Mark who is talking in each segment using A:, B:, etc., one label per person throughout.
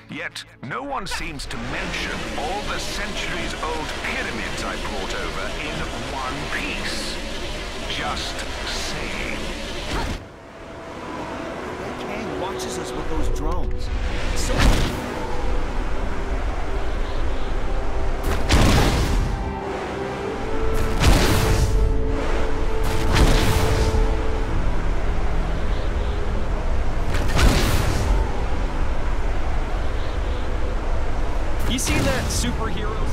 A: Yet, no one seems to mention all the centuries-old pyramids I brought over in one piece. Just saying.
B: Kang watches us with those drones. So... You see that superheroes?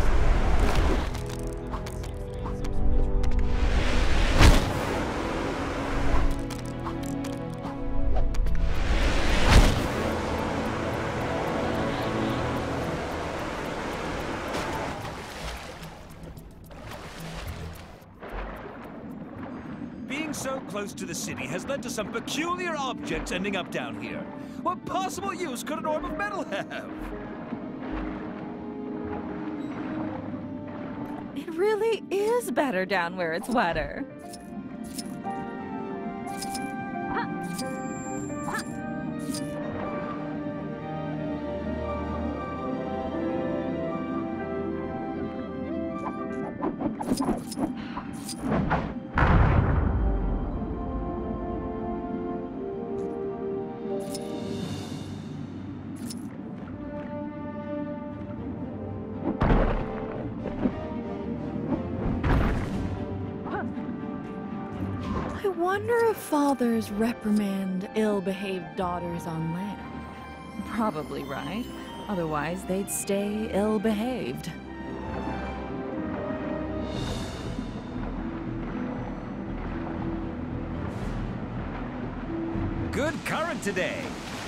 B: Being so close to the city has led to some peculiar objects ending up down here. What possible use could an orb of metal have?
C: It really is better down where it's wetter. I wonder if fathers reprimand ill-behaved daughters on land. Probably right. Otherwise, they'd stay ill-behaved.
B: Good current today.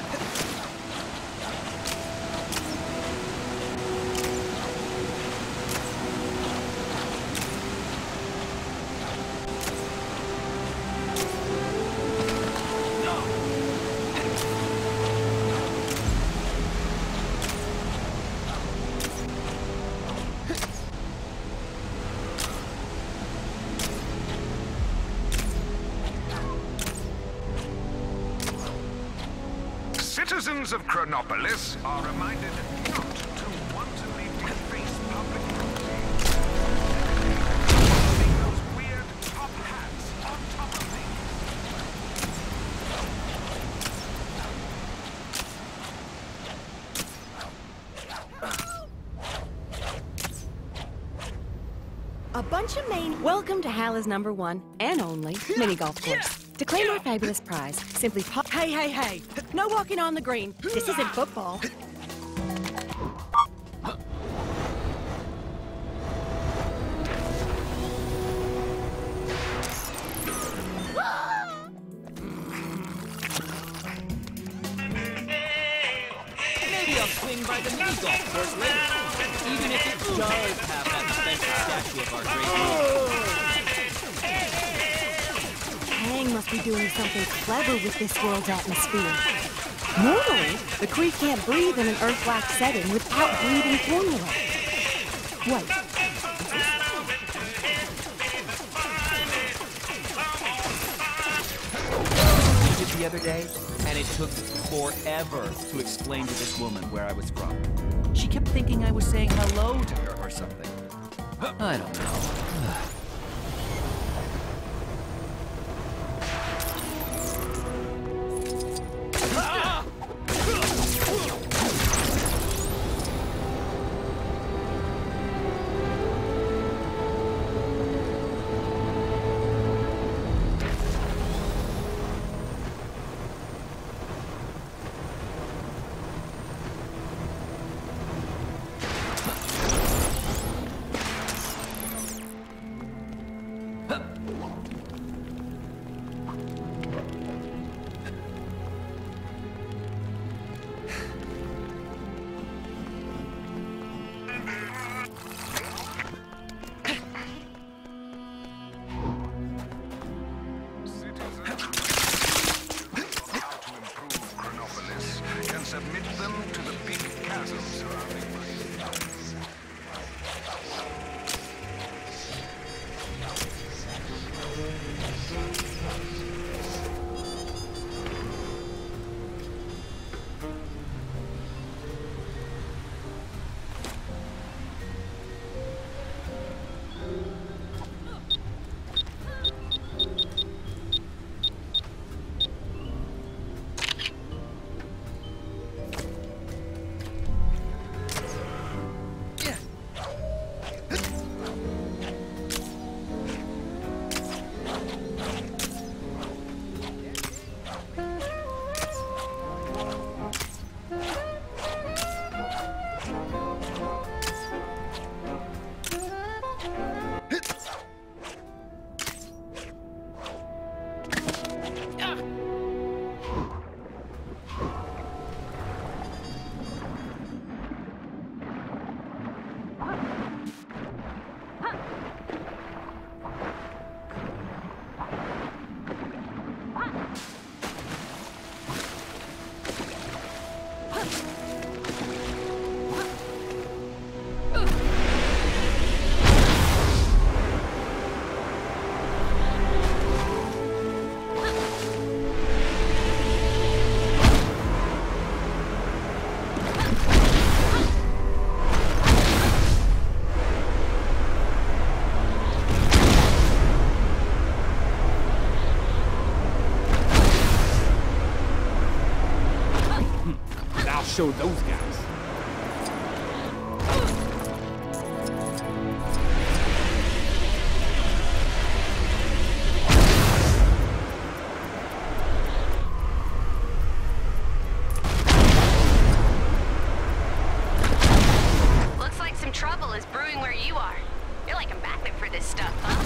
A: Citizens of Chronopolis are reminded not to wantonly deface public property. Putting those weird top hats on top of
D: A bunch of Maine. Welcome to Hala's #1 and only mini golf course. To claim our fabulous prize, simply pop. Hey, hey, hey! No walking on the green. This isn't football.
B: Maybe I'll swing by the mini golf course later, even if it does have that expensive statue of our great leader.
D: Kang must be doing something clever with this world's atmosphere. Normally, the creek can't breathe in an Earth-like setting without breathing formula. Wait.
B: The other day, and it took forever to explain to this woman where I was from. She kept thinking I was saying hello to her or something. I don't know.
A: submit them to the big chasm surrounding my
E: I'll show those guys.
F: Looks like some trouble is brewing where you are. You're like a magnet for this stuff, huh?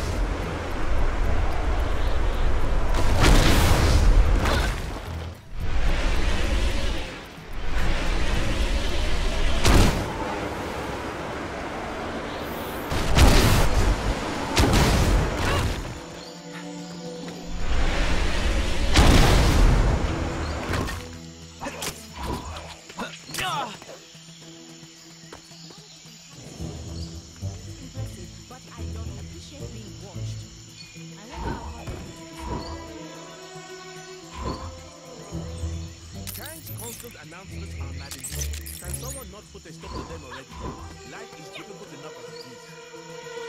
G: Constant announcements are maddening. Can someone not put a stop to them already? Life is difficult enough as it is.